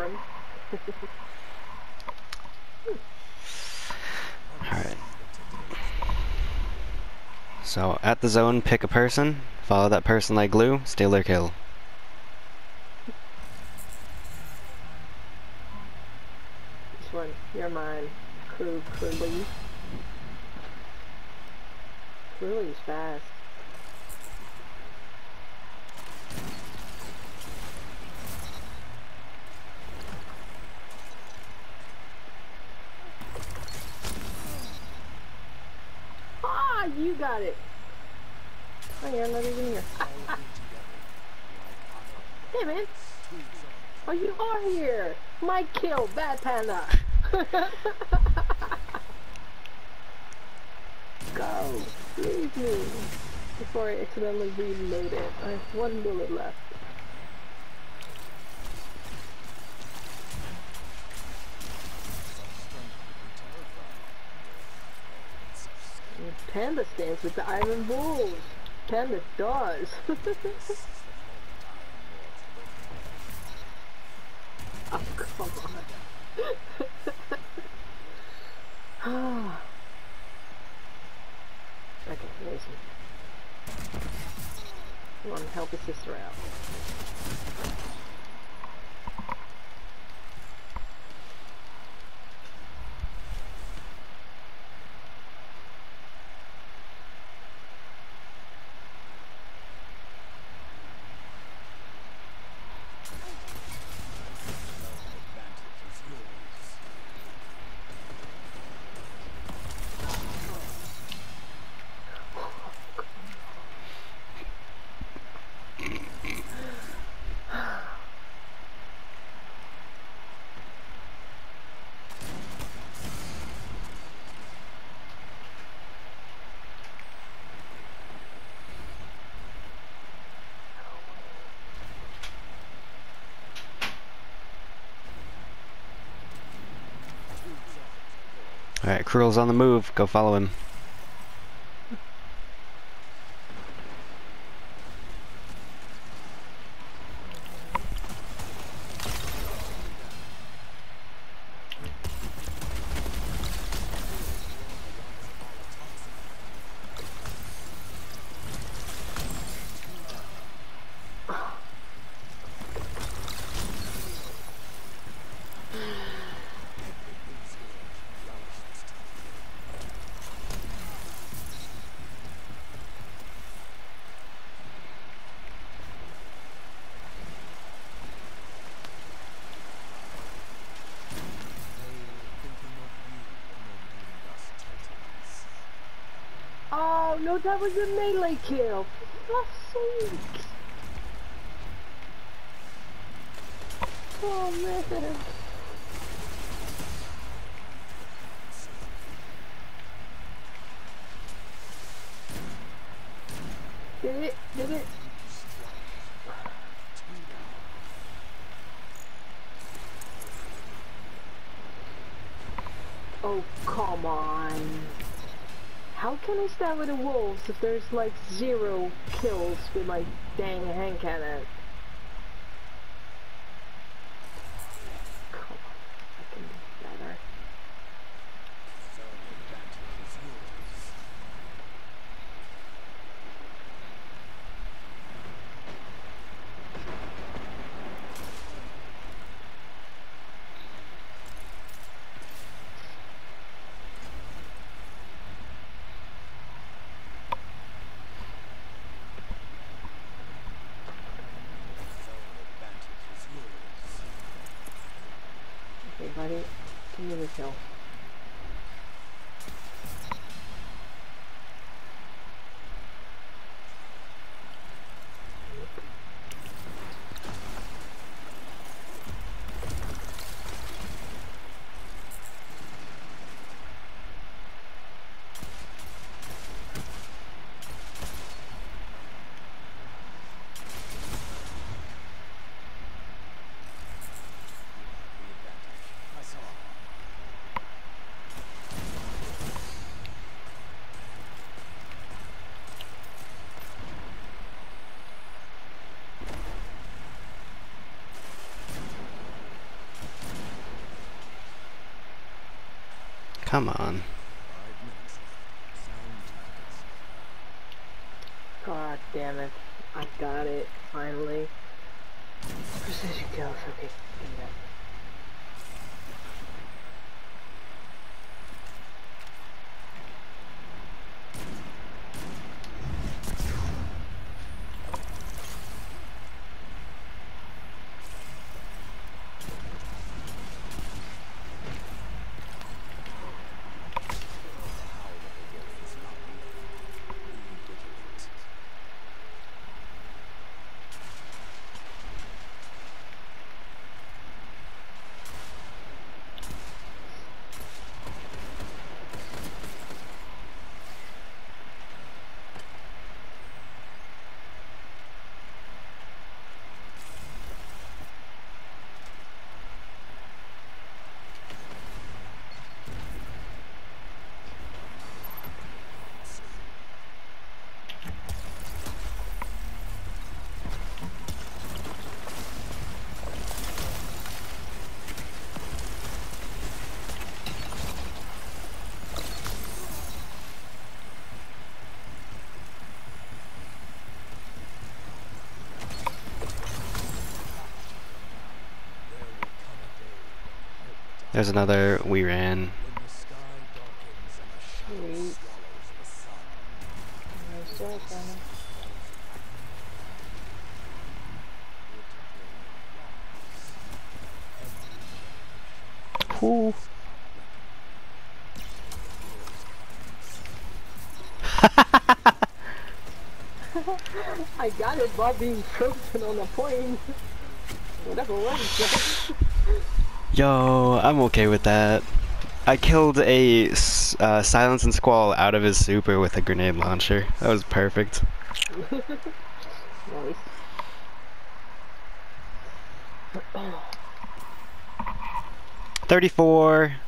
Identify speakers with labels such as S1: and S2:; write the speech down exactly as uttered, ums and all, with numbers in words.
S1: run.
S2: Alright. So, at the zone, pick a person, follow that person like glue, steal their kill.
S1: This one, you're mine. Crew, Curly. Curly's fast. Ah, you got it. Oh, you're not even here. Hey, man. Oh, you are here. My kill, Bad Panda. Go. Leave me. Before I accidentally reload it. I have one bullet left. Panda stands with the Iron Wolves. Panda does. Oh, come on. Okay, where is he? Come on, help his sister out.
S2: Alright, Cruel's on the move, go follow him.
S1: Oh no, that was a melee kill. For fuck's sake. Oh man. Did it? Did it? Oh, come on. How can I stand with the wolves if there's like zero kills with my dang hand cannon? Come on, I can do better. Okay, buddy, give me the kill.
S2: Come on.
S1: God damn it. I got it, finally. Precision kills, okay. Give me that.
S2: There's another we ran.
S1: Sweet. Nice job, Simon.
S2: Ooh.
S1: I got it by being frozen on a plane. Whatever was.
S2: Yo, I'm okay with that. I killed a s- uh, Silence and Squall out of his super with a grenade launcher. That was perfect.
S1: Nice.
S2: thirty-four.